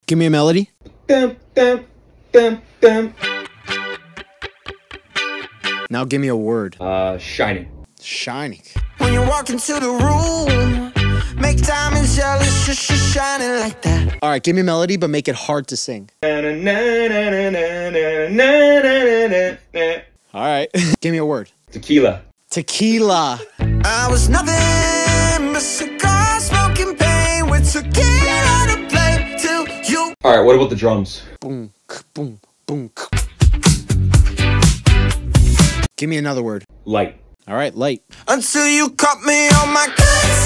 Give me a melody. Dum, dum, dum, dum. Now give me a word. Shining. Shining. When you walk into the room, make diamonds jealous, just shining like that. All right, give me a melody, but make it hard to sing. Na, na, na, na, na, na, na, na, na, na. All right. Give me a word. Tequila. Tequila. I was nothing but cigar smoking pain with tequila to play till you. All right, what about the drums? Boom, boom, boom. Give me another word. Light. All right, light. Until you caught me on my good